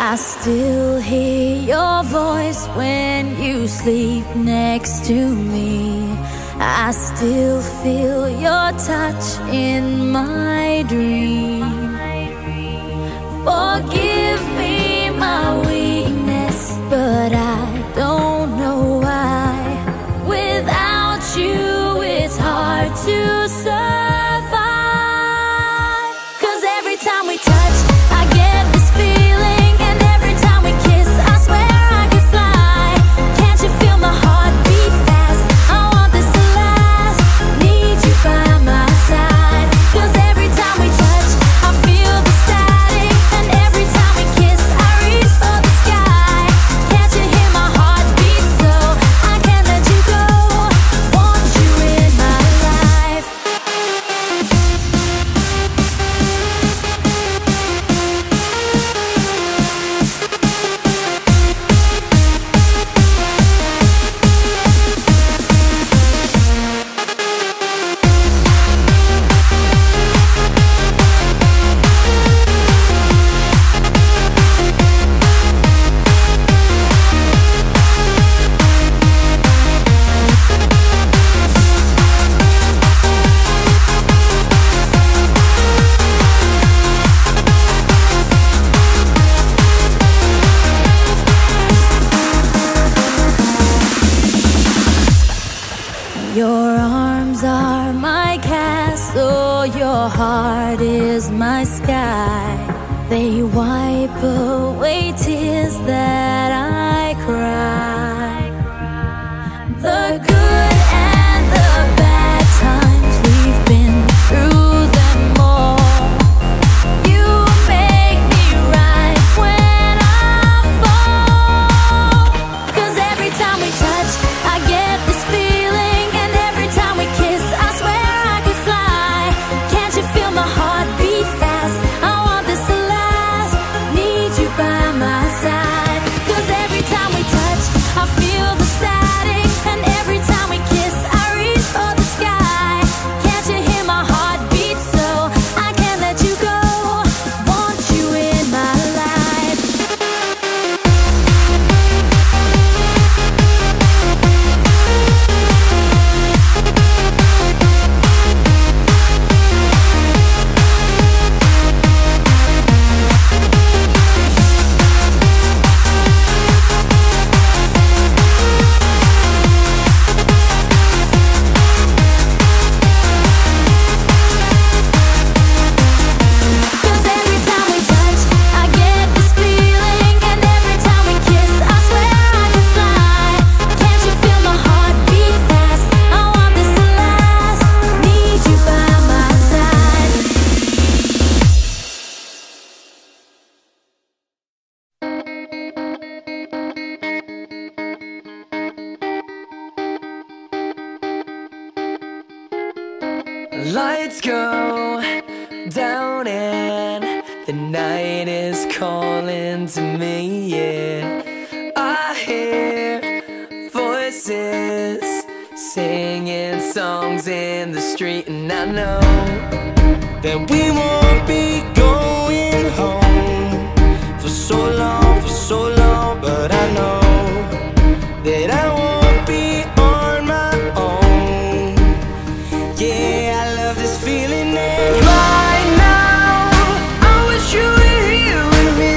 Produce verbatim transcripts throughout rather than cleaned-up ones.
I still hear your voice when you sleep next to me. I still feel your touch in my dream. Forgive me my weakness, but I don't know why. Without you, it's hard to survive. 'Cause every time we touch, I get this feeling, and every time we kiss, I swear I could fly. Can't you feel my heart beat fast? I want this to last. Need you by my side. 'Cause every time we touch, I feel the static, and every time we kiss, I reach for the sky. Can't you hear my heart beat? So I can't let you go. Want you in my life. Your arms are my castle, your heart is my sky. They wipe away tears that I cry. The good and the bad times, we've been through them all. You make me rise when I fall. 'Cause every time we touch, I get this feeling, and every time we kiss, I swear I could fly. Can't you feel my heart beat fast? I want this to last. Need you by my side. 'Cause every time we touch, I feel the static, and every time we kiss, I reach for the sky. Can't you hear my heart beat? So I can't let you go. Want you in my life. Cause every time we touch, I get this feeling, and every time we kiss, I swear I could fly. Can't you feel my heart beat fast? I want this to last. Need you by my side. Lights go down and the night is calling to me, yeah. I hear voices singing songs in the street, and I know that we won't be going home for so long, for so long. But I know that I won't be on my own. Yeah, I love this feeling, and right now I wish you were here with me.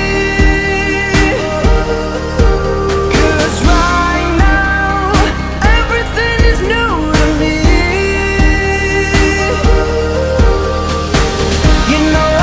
'Cause right now everything is new to me. You know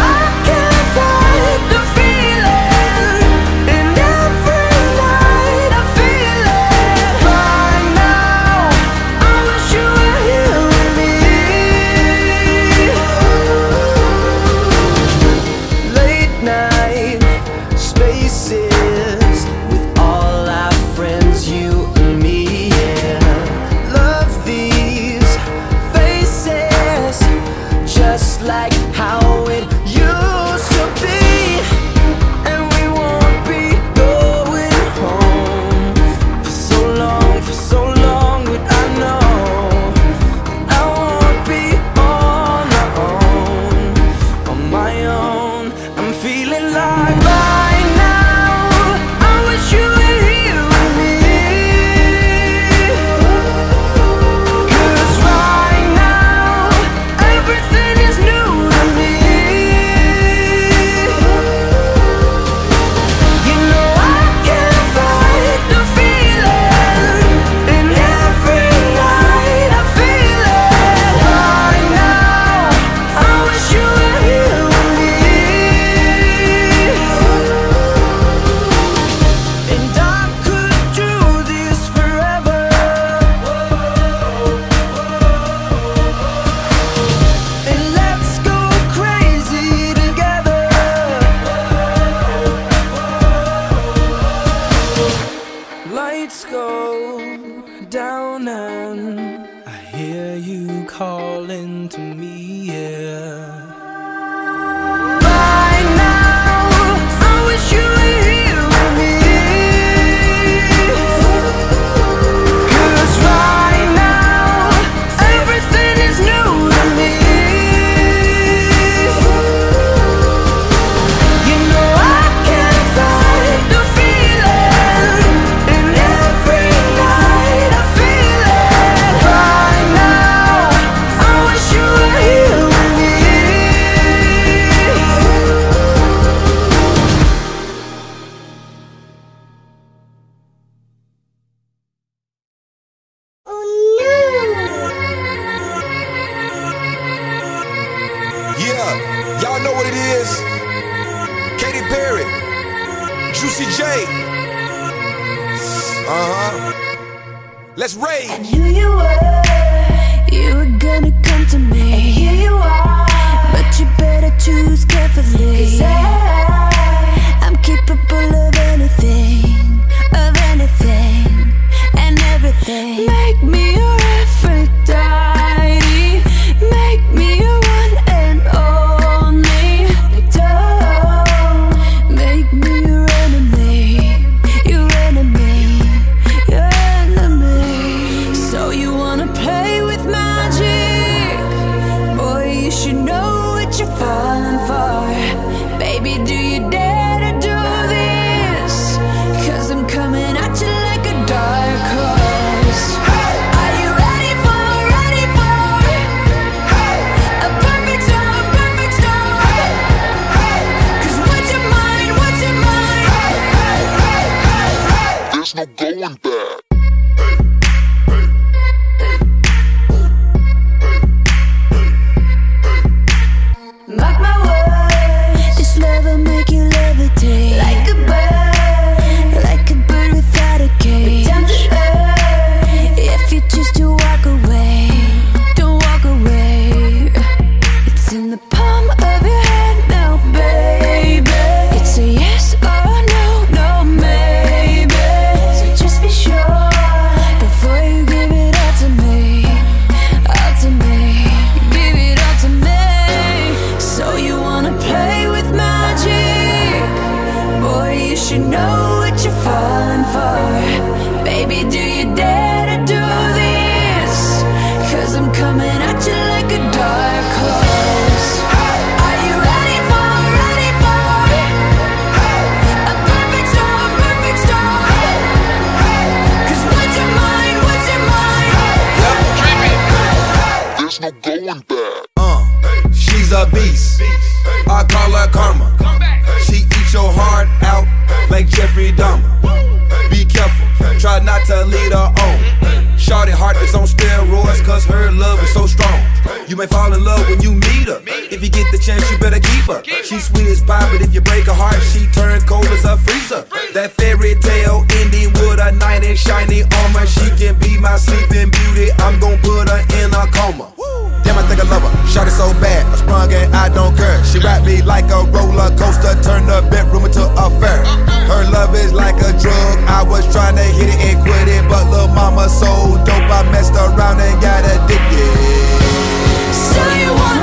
Juicy J. Uh-huh. Let's rage. I knew you were, you were gonna come to me. And here you are, but you better choose carefully. 'Cause I, I'm capable of anything, of anything, and everything. Make me your Aphrodite, make me your one and only. Don't make me your enemy, your enemy, your enemy. So you wanna play with magic? Boy, you should know what you're falling for. Baby, do you dare to do this? 'Cause I'm coming at you like a dark horse. Are you ready for, ready for a perfect storm, perfect storm? 'Cause what's your mind, what's your mind? There's no going back. Mark my words, this love will make you levitate like a bird, like a bird without a cage. Down to earth, if you choose to walk away, don't walk away. It's in the palm of your hand now, baby. It's a yes or no, no maybe. So just be sure before you give it all to me, all to me. Give it all to me. So you wanna play with magic? Boy, you should know what you're falling for. Baby, do you dare to do this? 'Cause I'm coming at you like a dark horse. Are you ready for, ready for a perfect storm, perfect storm? 'Cause what's your mind, what's your mind? There's no going back. Uh, she's a beast. I call her karma. She eats your heart out like Jeffrey Dahmer. Be careful, try not to lead her on. Shorty heart is on steroids, 'cause her love is so strong. You may fall in love when you meet her. If you get the chance, you better keep her. She's sweet as pie, but if you break her heart, she turn cold as a freezer. That fairy tale ending with a knight in shiny armor. She can be my sleeping beauty, I'm gon' put her in a coma. Damn, I think I love her. Shot it so bad, I sprung and I don't care. She wrapped me like a roller coaster, turned the bedroom into a fair. Her love is like a drug. I was trying to hit it and quit it, but lil' mama so dope, I messed around and got addicted. So you wanna